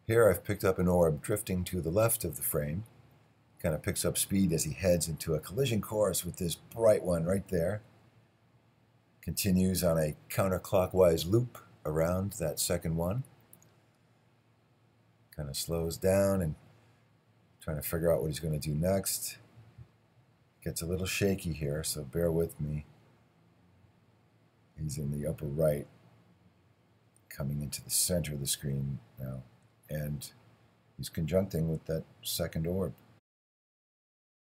Here I've picked up an orb drifting to the left of the frame. Kind of picks up speed as he heads into a collision course with this bright one right there. Continues on a counterclockwise loop around that second one. Kind of slows down and trying to figure out what he's going to do next. Gets a little shaky here, so bear with me. He's in the upper right, coming into the center of the screen now, and he's conjuncting with that second orb.